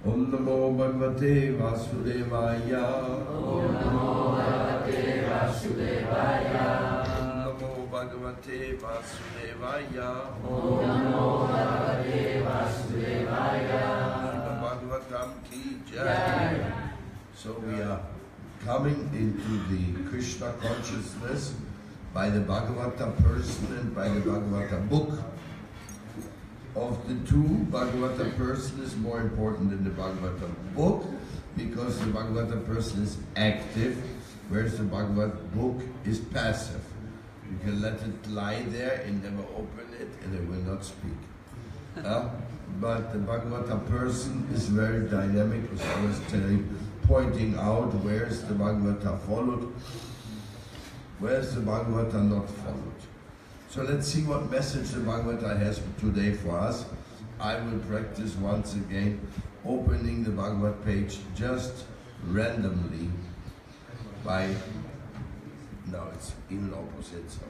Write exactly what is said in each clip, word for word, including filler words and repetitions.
Om Namo Bhagavate Vasudevaya. Om Namo Bhagavate Vasudevaya. Om Namo Bhagavate Vasudevaya. Om Namo Bhagavate Vasudevaya. Srimad Bhagavatam ki jai. So we are coming into the Krishna consciousness by the Bhagavata person and by the Bhagavata book. Of the two, Bhagavata person is more important than the Bhagavata book because the Bhagavata person is active, whereas the Bhagavata book is passive. You can let it lie there and never open it and it will not speak. Uh, but the Bhagavata person is very dynamic, as I was telling, pointing out where is the Bhagavata followed, where is the Bhagavata not followed. So let's see what message the Bhagavata has today for us. I will practice once again opening the Bhagavad page just randomly by, no, it's even opposite, so.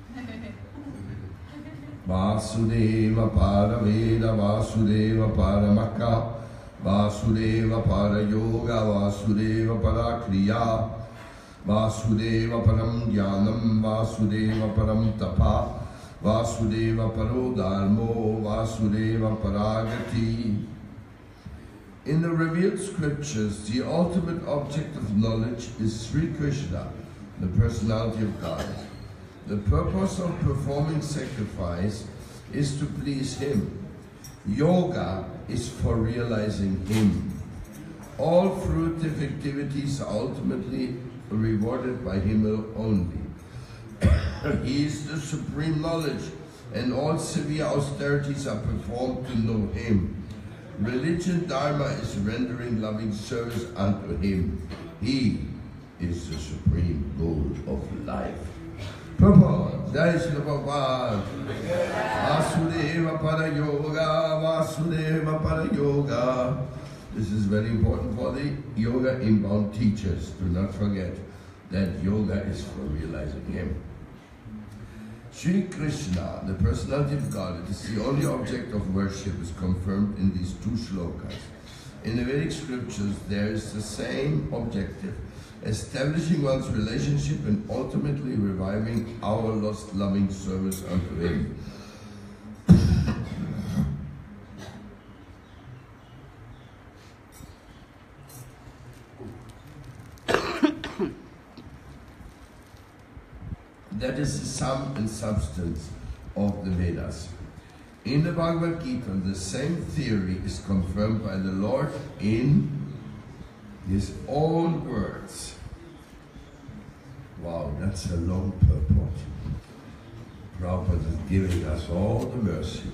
Vasudeva Paraveda Vasudeva Paramaka Vasudeva Parayoga Vasudeva Parakriya Vasudeva Param Jnanam Vasudeva Param Tapa Vasudeva Paro Dharmo Vasudeva Paragati. In the revealed scriptures, the ultimate object of knowledge is Sri Krishna, the personality of God. The purpose of performing sacrifice is to please Him. Yoga is for realizing Him. All fruitive activities are ultimately rewarded by Him only. He is the supreme knowledge, and all severe austerities are performed to know Him. Religion Dharma is rendering loving service unto Him. He is the supreme goal of life. Purport. Jai Shri Prabhupada. Vasudeva Para Yoga, Vasudeva Para Yoga. This is very important for the yoga inbound teachers. Do not forget that yoga is for realizing Him. Sri Krishna, the personality of God, it is the only object of worship, is confirmed in these two shlokas. In the Vedic scriptures, there is the same objective: establishing one's relationship and ultimately reviving our lost loving service unto Him. That is the sum and substance of the Vedas. In the Bhagavad Gita, the same theory is confirmed by the Lord in His own words. Wow, that's a long purport. Prabhupada is giving us all the mercy.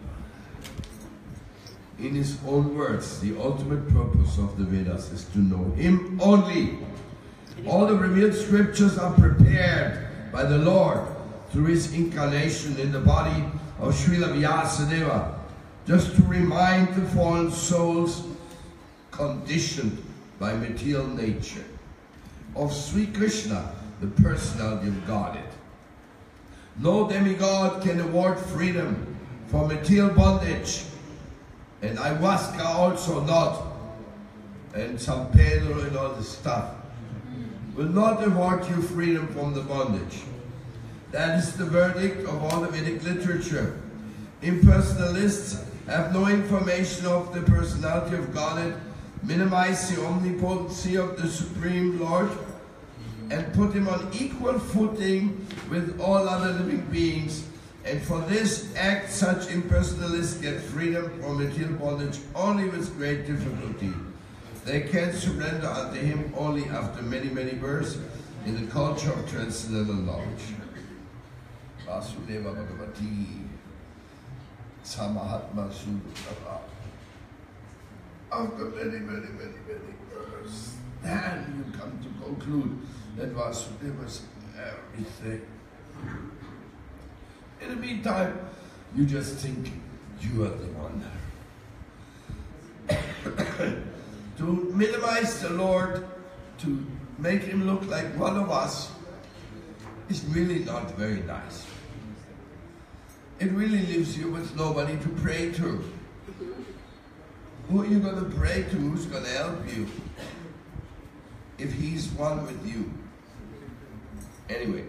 In His own words, the ultimate purpose of the Vedas is to know Him only. All the revealed scriptures are prepared by the Lord through His incarnation in the body of Srila Vyasadeva, just to remind the fallen souls conditioned by material nature of Sri Krishna, the personality of Godhead. No demigod can award freedom from material bondage, and ayahuasca also not, and San Pedro and all this stuff will not award you freedom from the bondage. That is the verdict of all the Vedic literature. Impersonalists have no information of the personality of Godhead, minimize the omnipotency of the Supreme Lord, and put Him on equal footing with all other living beings. And for this act, such impersonalists get freedom from material bondage only with great difficulty. They can surrender unto Him only after many, many births in the culture of transcendental knowledge. Vasudeva Bhagavati Samahatma Sudhava. After many, many, many, many births, then you come to conclude that Vasudeva is everything. In the meantime, you just think you are the one. To minimize the Lord, to make Him look like one of us, is really not very nice. It really leaves you with nobody to pray to. Who are you going to pray to? Who's going to help you? If he's one with you. Anyway.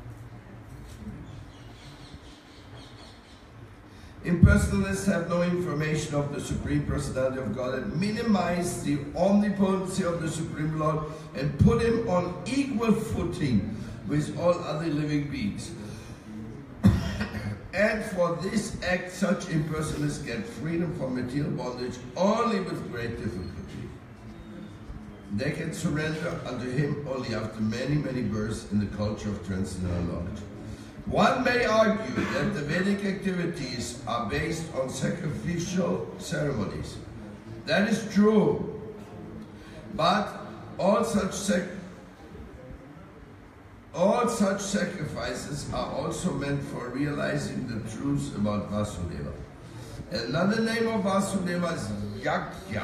Impersonalists have no information of the Supreme Personality of God and minimize the omnipotency of the Supreme Lord and put him on equal footing with all other living beings. And for this act, such impersonalists get freedom from material bondage only with great difficulty. They can surrender unto him only after many, many births in the culture of transcendental knowledge. One may argue that the Vedic activities are based on sacrificial ceremonies. That is true. But all such sac all such sacrifices are also meant for realizing the truth about Vasudeva. Another name of Vasudeva is Yajna,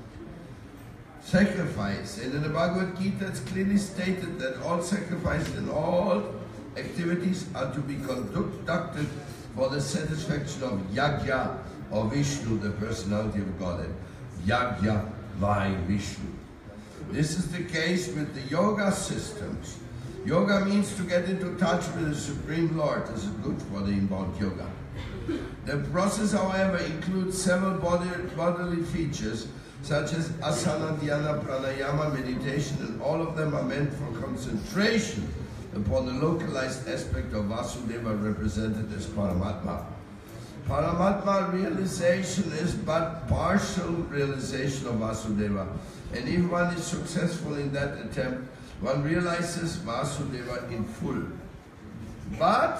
sacrifice. And in the Bhagavad Gita it's clearly stated that all sacrifices and all activities are to be conducted for the satisfaction of Yajna or Vishnu, the personality of Godhead. Yajna by Vishnu. This is the case with the yoga systems. Yoga means to get into touch with the Supreme Lord. This is good for the inbound yoga. The process, however, includes several body, bodily features such as asana, dhyana, pranayama, meditation, and all of them are meant for concentration upon the localized aspect of Vasudeva represented as Paramatma. Paramatma realization is but partial realization of Vasudeva, and if one is successful in that attempt, one realizes Vasudeva in full. But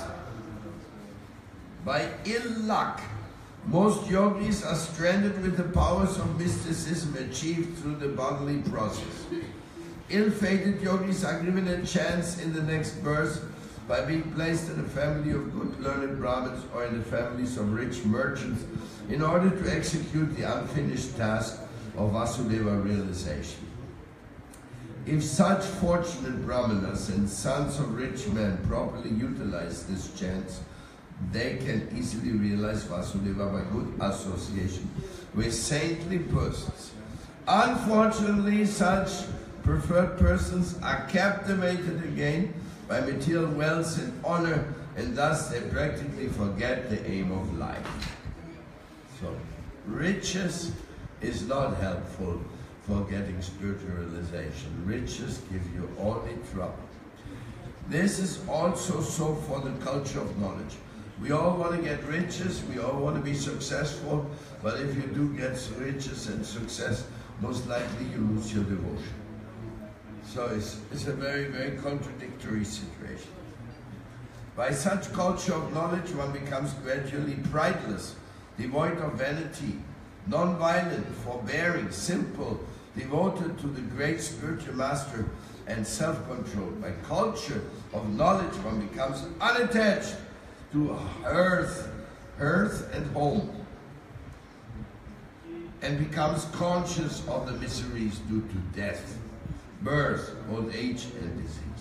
by ill luck, most yogis are stranded with the powers of mysticism achieved through the bodily process. Ill-fated yogis are given a chance in the next birth by being placed in a family of good learned Brahmins or in the families of rich merchants in order to execute the unfinished task of Vasudeva realization. If such fortunate Brahmanas and sons of rich men properly utilize this chance, they can easily realize Vasudeva by good association with saintly persons. Unfortunately, such preferred persons are captivated again by material wealth and honor, and thus they practically forget the aim of life. So, riches is not helpful for getting spiritual realization. Riches give you only trouble. This is also so for the culture of knowledge. We all want to get riches, we all want to be successful, but if you do get riches and success, most likely you lose your devotion. So it's, it's a very, very contradictory situation. By such culture of knowledge, one becomes gradually prideless, devoid of vanity, non-violent, forbearing, simple, devoted to the great spiritual master, and self-control. By culture of knowledge, one becomes unattached to earth, earth and home, and becomes conscious of the miseries due to death, birth, old age, and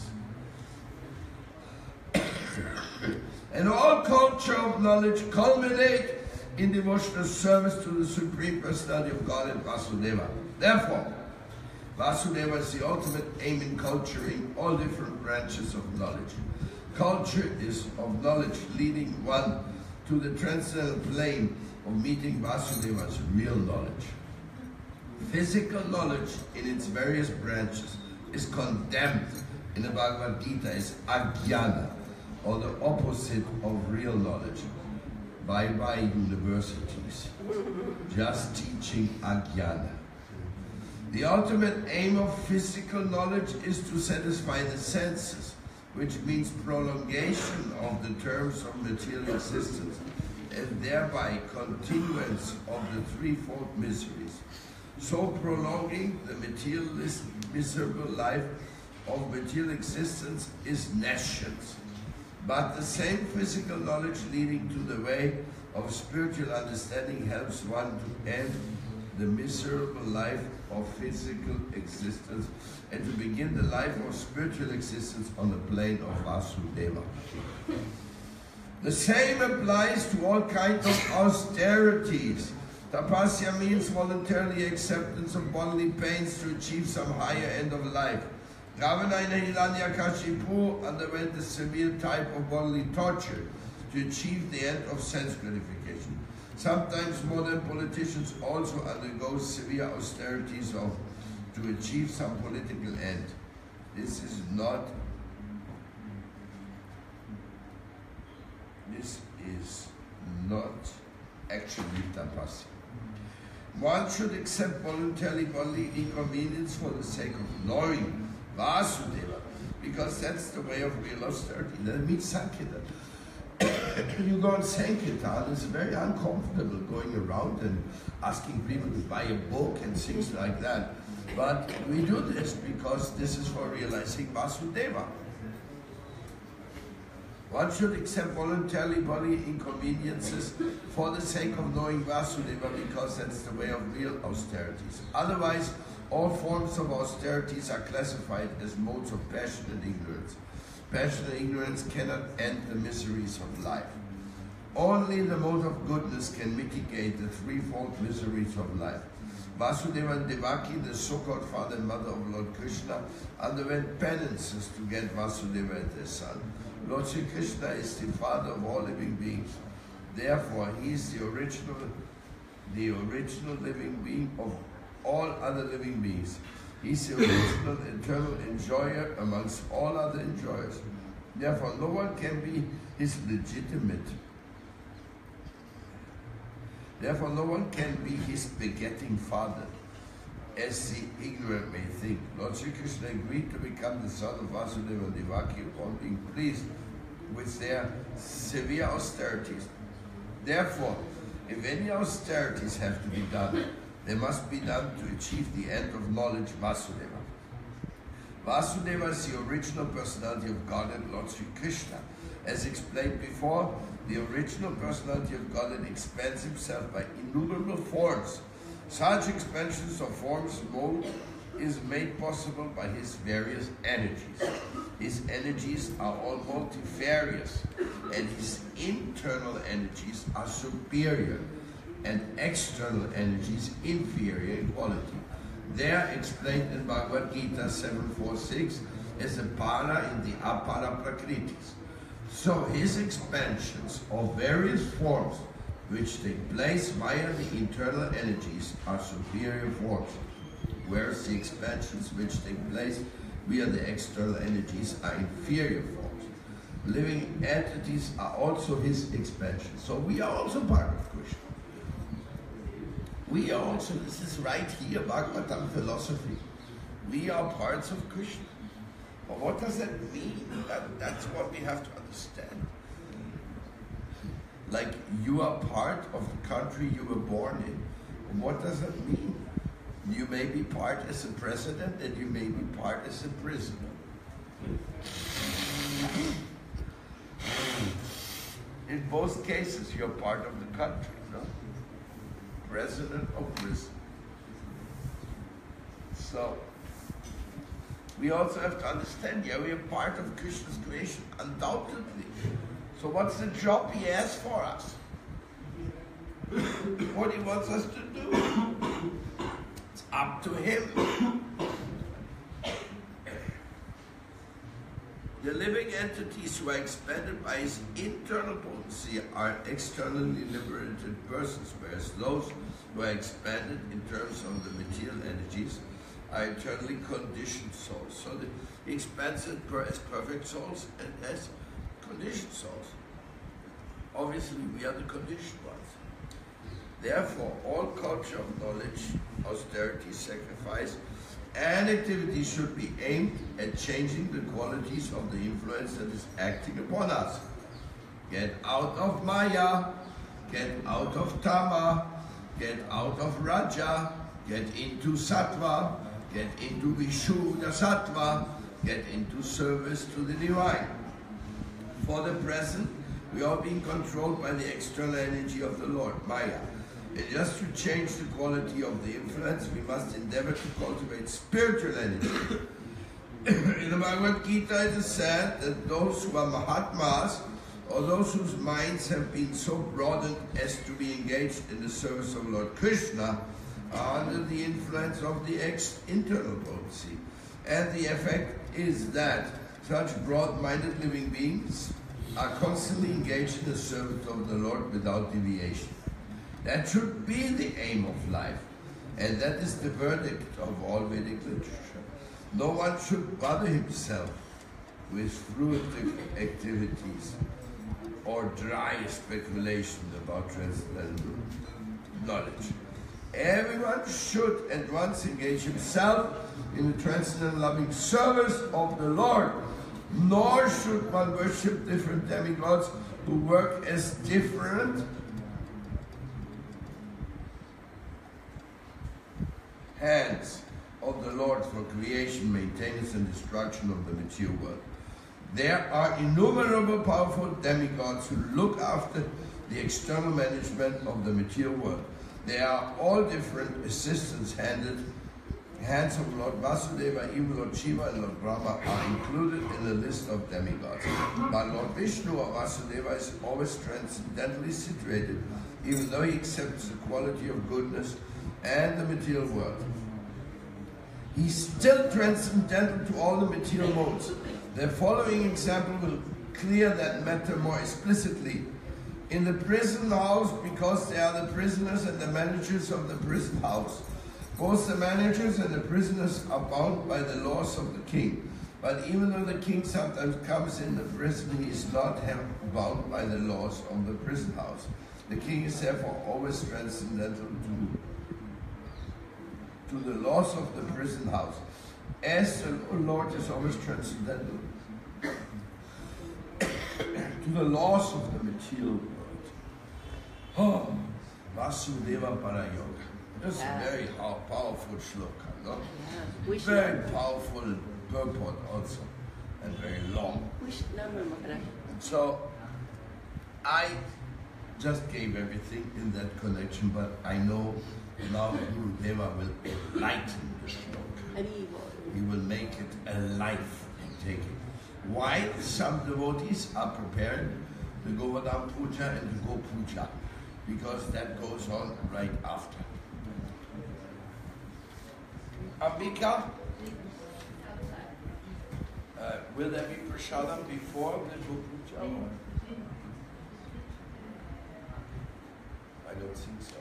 disease. And all culture of knowledge culminate in devotional service to the Supreme Personality of God and Vasudeva. Therefore, Vasudeva is the ultimate aim in culturing all different branches of knowledge. Culture is of knowledge leading one to the transcendental plane of meeting Vasudeva's real knowledge. Physical knowledge in its various branches is condemned in the Bhagavad Gita as Ajnana, or the opposite of real knowledge. Bye-bye universities, just teaching Ajnana. The ultimate aim of physical knowledge is to satisfy the senses, which means prolongation of the terms of material existence and thereby continuance of the threefold miseries. So prolonging the materialist, miserable life of material existence is nescience. But the same physical knowledge leading to the way of spiritual understanding helps one to end the miserable life of physical existence and to begin the life of spiritual existence on the plane of Vasudeva. The same applies to all kinds of austerities. Tapasya means voluntarily acceptance of bodily pains to achieve some higher end of life. Ravana in Hiranyakashipu underwent a severe type of bodily torture to achieve the end of sense gratification. Sometimes modern politicians also undergo severe austerities of, to achieve some political end. This is not, this is not actually tapasya. One should accept voluntarily bodily inconvenience for the sake of knowing Vasudeva, because that's the way of real austerity. That means Sankirtan. You go on Sankirtan, it's very uncomfortable going around and asking people to buy a book and things like that. But we do this because this is for realizing Vasudeva. One should accept voluntarily bodily inconveniences for the sake of knowing Vasudeva, because that's the way of real austerities. Otherwise, all forms of austerities are classified as modes of passion and ignorance. Passion and ignorance cannot end the miseries of life. Only the mode of goodness can mitigate the threefold miseries of life. Vasudeva and Devaki, the so-called father and mother of Lord Krishna, underwent penances to get Vasudeva and their son. Lord Sri Krishna is the father of all living beings. Therefore, he is the original, the original living being of all other living beings. He is the original eternal enjoyer amongst all other enjoyers. Therefore, no one can be his legitimate. Therefore, no one can be his begetting father, as the ignorant may think. Lord Sri Krishna agreed to become the son of Vasudeva and Devaki upon being pleased with their severe austerities. Therefore, if any austerities have to be done, they must be done to achieve the end of knowledge, Vasudeva. Vasudeva is the original personality of Godhead, Lord Sri Krishna. As explained before, the original personality of Godhead expands himself by innumerable forms. Such expansions of forms mode is made possible by his various energies. His energies are all multifarious, and his internal energies are superior, and external energies inferior in quality. They are explained in Bhagavad Gita seven forty-six as a para in the apara prakritis. So his expansions of various forms which take place via the internal energies are superior forms, whereas the expansions which take place via the external energies are inferior forms. Living entities are also his expansions. So we are also part of Krishna. We are also, this is right here, Bhagavatam philosophy. We are parts of Krishna. But what does that mean? That, that's what we have to understand. Like, you are part of the country you were born in. What does that mean? You may be part as a president, and you may be part as a prisoner. In both cases, you're part of the country, no? President or prison. So, we also have to understand, yeah, we are part of Krishna's creation, undoubtedly. So what's the job he has for us? What he wants us to do? It's up to him. The living entities who are expanded by his internal potency are externally liberated persons, whereas those who are expanded in terms of the material energies are eternally conditioned souls. So the, he expands it per, as perfect souls and as conditioned souls. Obviously, we are the conditioned ones. Therefore, all culture of knowledge, austerity, sacrifice, and activity should be aimed at changing the qualities of the influence that is acting upon us. Get out of Maya, get out of Tama, get out of Raja, get into Sattva, get into Vishuddha Sattva, get into service to the divine. For the present, we are being controlled by the external energy of the Lord, Maya. And just to change the quality of the influence, we must endeavor to cultivate spiritual energy. In the Bhagavad Gita, it is said that those who are Mahatmas or those whose minds have been so broadened as to be engaged in the service of Lord Krishna are under the influence of the ex internal potency. And the effect is that such broad-minded living beings are constantly engaged in the service of the Lord without deviation. That should be the aim of life, and that is the verdict of all Vedic literature. No one should bother himself with fruitive activities or dry speculation about transcendental knowledge. Everyone should at once engage himself in the transcendental loving service of the Lord, nor should one worship different demigods who work as different hands of the Lord for creation, maintenance, and destruction of the material world. There are innumerable powerful demigods who look after the external management of the material world. They are all different assistants handed. Hands of Lord Vasudeva, even Lord Shiva and Lord Brahma are included in the list of demigods. But Lord Vishnu or Vasudeva is always transcendently situated, even though he accepts the quality of goodness and the material world. He's still transcendental to all the material modes. The following example will clear that matter more explicitly. In the prison house, because they are the prisoners and the managers of the prison house, both the managers and the prisoners are bound by the laws of the king. But even though the king sometimes comes in the prison, he is not bound by the laws of the prison house. The king is therefore always transcendental to to the laws of the prison house, as the Lord is always transcendental to the laws of the material world. Oh, Vasudeva Parayoga. That's yeah. a very powerful shloka, no? Yeah. Very powerful purport also, and very long. And so, I just gave everything in that connection, but I know now Guru Deva will enlighten the shloka. He will make it alive and take it. Why some devotees are preparing the Govardhan Puja and the Go Puja? Because that goes on right after. Ambika, uh, will there be prasadam before the Go Puja? I don't think so.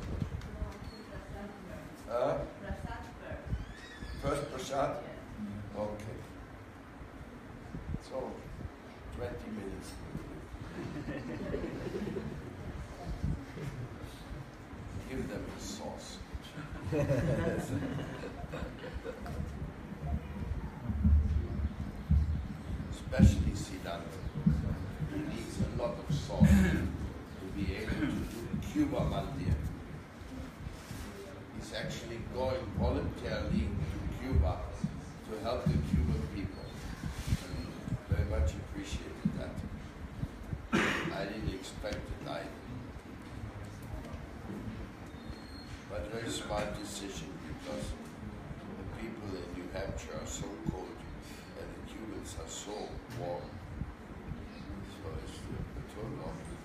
Uh, first prasad? Okay. So, twenty minutes. Give them the sauce. Especially Siddhanta. He needs a lot of sauce to be able to do Cuba Mandir. He's actually going voluntarily to Cuba to help the Cuban people. And very much appreciated that. I didn't expect it either. But very smart decision, because the people in New Hampshire are so cold and the Cubans are so warm. So it's the total opposite.